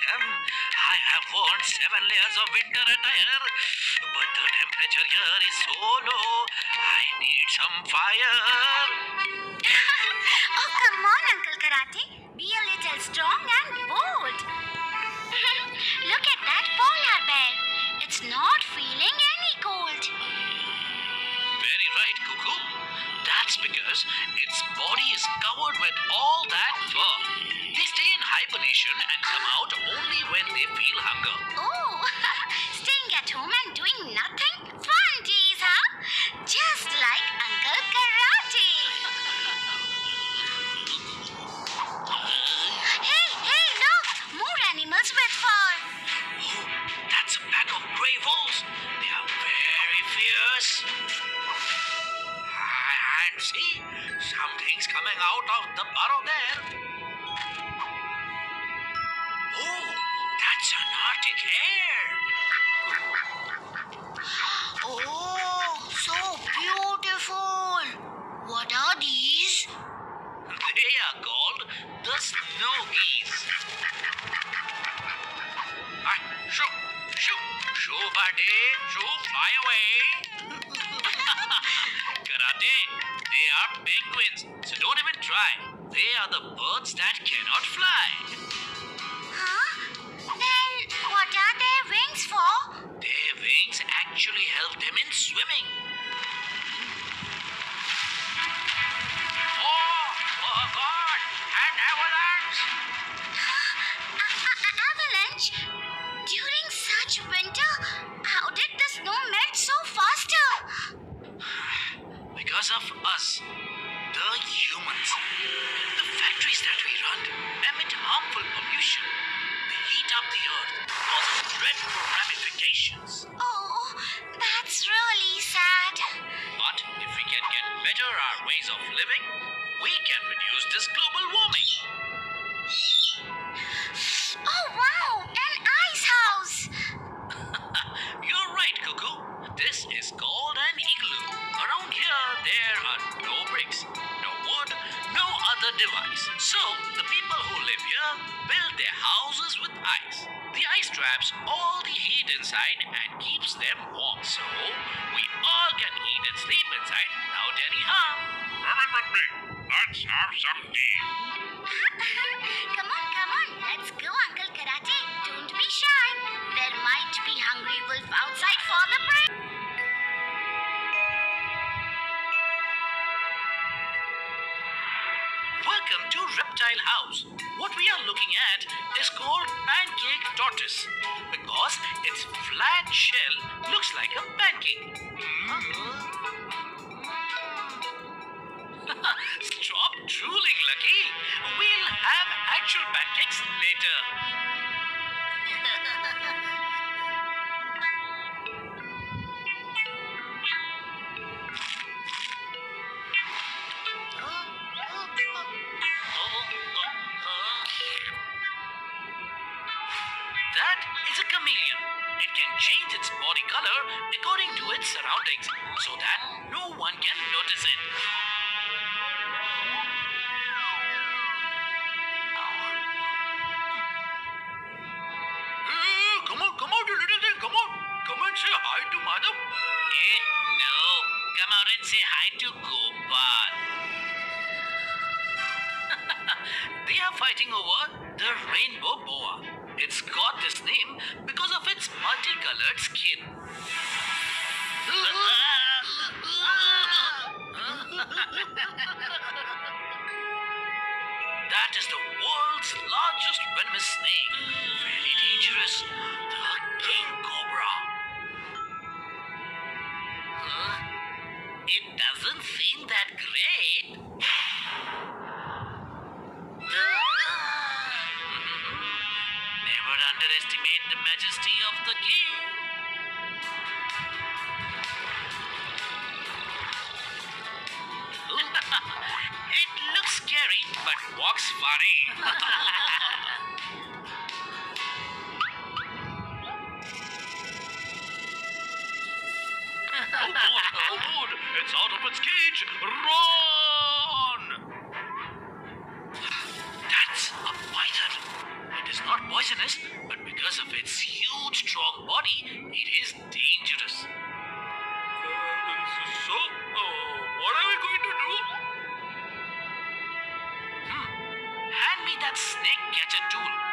Singham. I have worn 7 layers of winter attire, but the temperature here is so low. I need some fire. Oh, come on, Uncle Karate. Be a little strong and bold. Look at that polar bear. It's not feeling any cold. Very right, Cuckoo. That's because its body is covered with all that fur. They stay in hibernation and come out only when they feel hunger. Oh, staying at home and doing nothing? Fun days, huh? Just like Uncle Karate. Hey, look! More animals with fur. Oh, that's a pack of grey wolves. They are very fierce. And see, something's coming out of the burrow there. Oh, that's an Arctic hare. Oh, so beautiful. What are these? They are called the snow geese. Shoo, buddy, shoo, fly away. Karate, they are penguins, so don't even try. They are the birds that cannot fly. Huh? Then what are their wings for? Their wings actually help them in swimming. Oh God, an avalanche! Avalanche? During such winter, how did the snow melt so faster? Because of us, the humans. The factories that we run emit harmful pollution. They heat up the earth, causing dreadful ramifications. Oh, that's really sad. But if we can get better our ways of living, we can reduce this global warming. Oh, wow! An ice house! You're right, Cuckoo. This is called an igloo. Around here, there are no bricks, no wood, no other device. So, the people who live here build their houses with ice. The ice traps all the heat inside and keeps them warm. So, we all can eat and sleep inside without any harm. Come in with me. Let's have some tea. Come on. Let's go, Uncle Karate. Don't be shy. There might be hungry wolf outside for the prey. Welcome to Reptile House. What we are looking at is called pancake tortoise because its flat shell looks like a pancake. Stop drooling, Lucky. We'll have actual pancakes later. That is a chameleon. It can change its body color according to its surroundings so that no one can notice it. Come out, you little thing. Come on. Come and say hi to madam. No. Come out and say hi to Gopal. They are fighting over the rainbow boa. It's got this name because of its multicolored skin. That is the world's largest venomous snake. Very dangerous. The king cobra. It doesn't seem that great. Never underestimate the majesty of the king. It looks scary, but walks funny. Oh, good. It's out of its cage. Run! That's a python. It is not not poisonous, but because of its huge, strong body, it is dangerous. So, what are we going to do? Hand me that snake catcher tool.